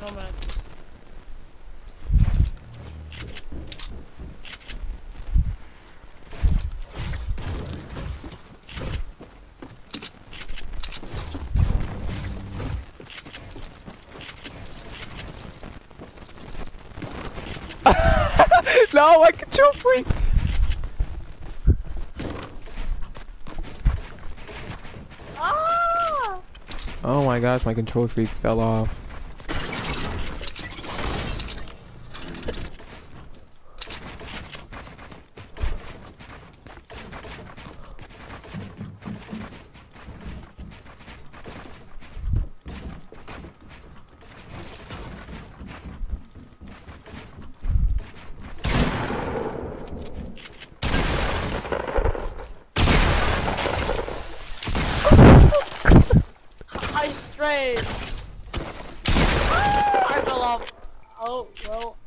nomads. No, I control freak. Ah! Oh my gosh, my control freak fell off. I strayed. Ah, I fell off. Oh well.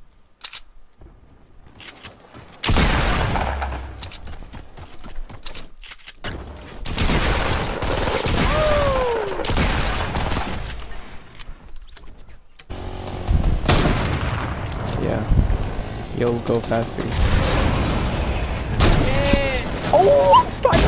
Yeah. Yo, go faster. Yeah. Oh, fuck.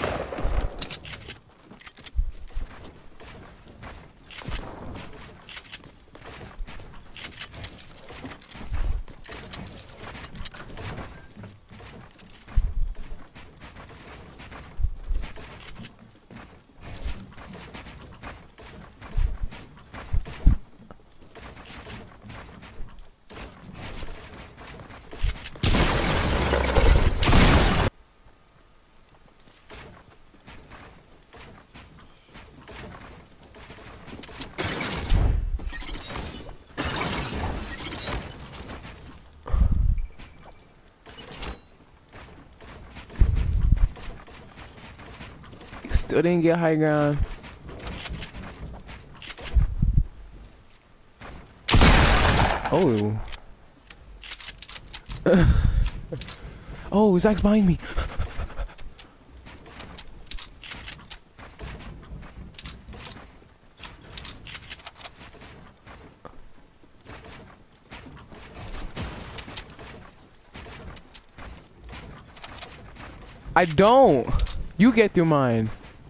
Still didn't get high ground. Oh. Oh, Zach's behind me. I don't. You get through mine.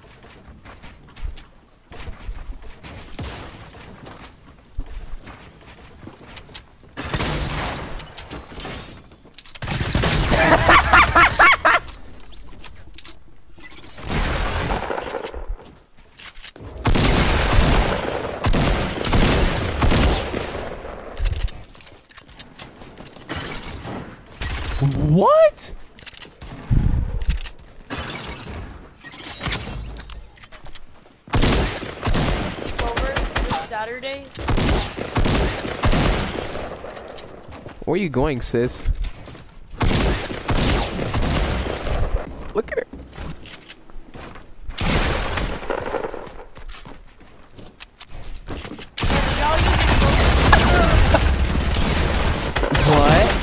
What? Over this Saturday. Where are you going, sis? Look at her. Y'all use What?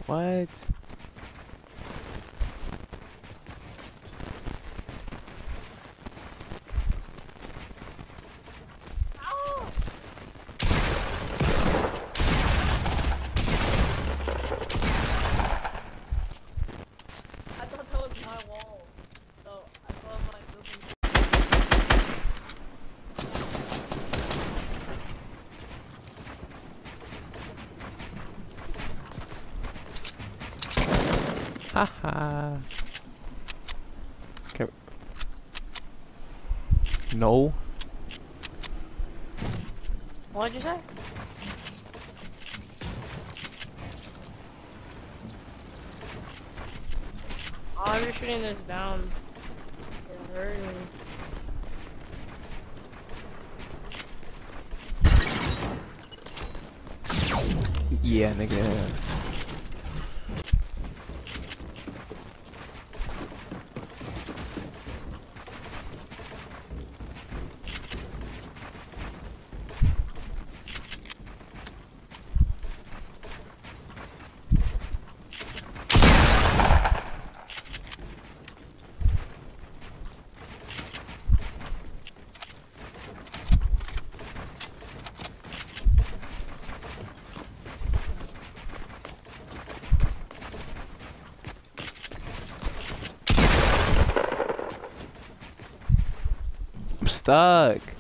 What? Ow! I thought that was my wall. So I thought my building. Haha. Okay. No. What'd you say? Oh, I'm just shooting this down. It hurt me. Yeah, nigga. I'm stuck.